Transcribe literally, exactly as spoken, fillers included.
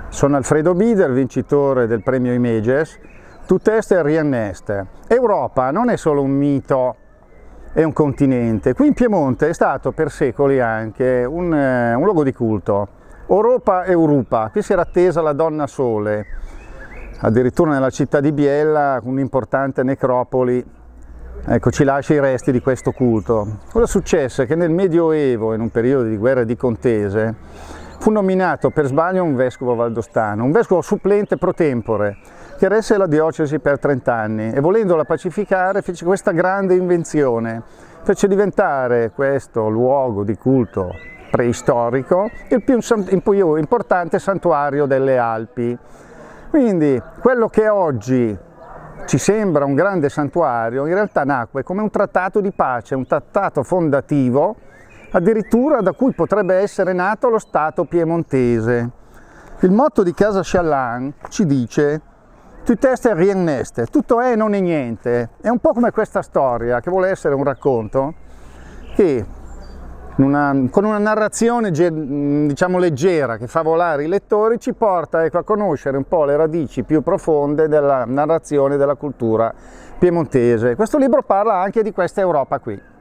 Sono Alfredo Bider, vincitore del premio Images, Tout est rien n'est. Europa non è solo un mito e un continente, qui in Piemonte è stato per secoli anche un, eh, un luogo di culto. Europa Europa, qui si era attesa la donna sole, addirittura nella città di Biella, un'importante necropoli, ecco, ci lascia i resti di questo culto. Cosa successe? Che nel Medioevo, in un periodo di guerra e di contese, fu nominato per sbaglio un vescovo valdostano, un vescovo supplente pro tempore, che resse la diocesi per trent'anni e volendola pacificare fece questa grande invenzione, fece diventare questo luogo di culto preistorico il più importante santuario delle Alpi. Quindi quello che oggi ci sembra un grande santuario in realtà nacque come un trattato di pace, un trattato fondativo, addirittura da cui potrebbe essere nato lo Stato piemontese. Il motto di Casa Sciallan ci dice Tout est rien n'est, tutto è e non è niente. È un po' come questa storia che vuole essere un racconto che una, con una narrazione diciamo leggera che fa volare i lettori ci porta ecco, a conoscere un po' le radici più profonde della narrazione della cultura piemontese. Questo libro parla anche di questa Europa qui.